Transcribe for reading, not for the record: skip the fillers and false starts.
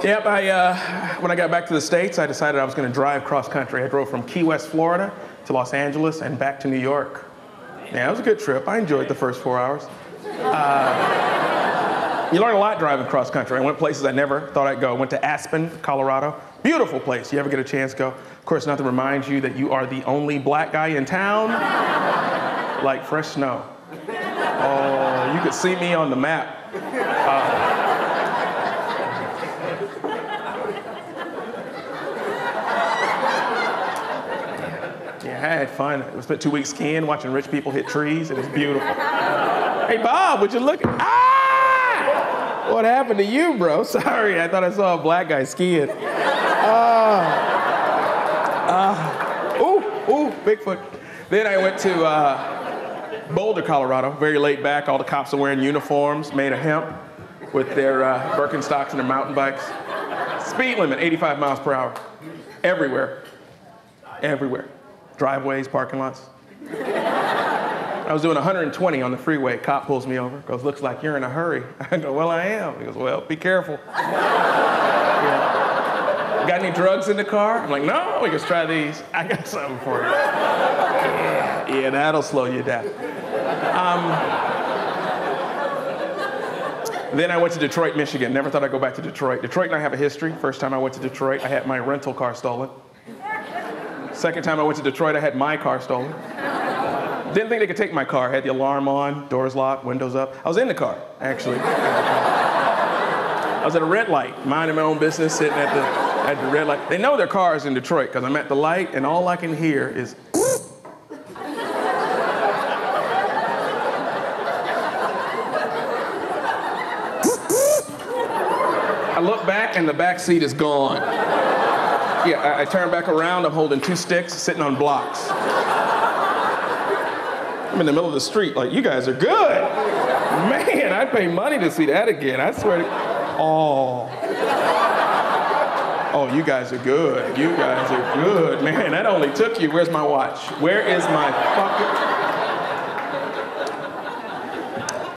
Yep, when I got back to the States, I decided I was going to drive cross country. I drove from Key West, Florida to Los Angeles and back to New York. Yeah, it was a good trip. I enjoyed the first 4 hours. You learn a lot driving cross country. I went places I never thought I'd go. I went to Aspen, Colorado. Beautiful place. You ever get a chance, go. Of course, nothing reminds you that you are the only black guy in town. Like fresh snow. Oh, you could see me on the map. Yeah, I had fun. I spent 2 weeks skiing, watching rich people hit trees. It was beautiful. Hey, Bob, would you look at... Ah! What happened to you, bro? Sorry, I thought I saw a black guy skiing. Ooh, Bigfoot. Then I went to Boulder, Colorado, very laid back. All the cops are wearing uniforms made of hemp with their Birkenstocks and their mountain bikes. Speed limit, 85 miles per hour. Everywhere. Everywhere. Driveways, parking lots. I was doing 120 on the freeway. Cop pulls me over, goes, looks like you're in a hurry. I go, well, I am. He goes, well, be careful. Yeah. Got any drugs in the car? I'm like, no. He goes, try these. I got something for you. Yeah, that'll slow you down. Then I went to Detroit, Michigan. Never thought I'd go back to Detroit. Detroit and I have a history. First time I went to Detroit, I had my rental car stolen. Second time I went to Detroit, I had my car stolen. Didn't think they could take my car. Had the alarm on, doors locked, windows up. I was in the car, actually. I was at a red light, minding my own business, sitting at the red light. They know their car is in Detroit, because I'm at the light, and all I can hear is... I look back, and the back seat is gone. Yeah, I turn back around, I'm holding 2 sticks, sitting on blocks. I'm in the middle of the street, like, you guys are good. Man, I'd pay money to see that again, I swear to... Oh, you guys are good. You guys are good. Man, that only took you... Where's my watch? Where is my fucking...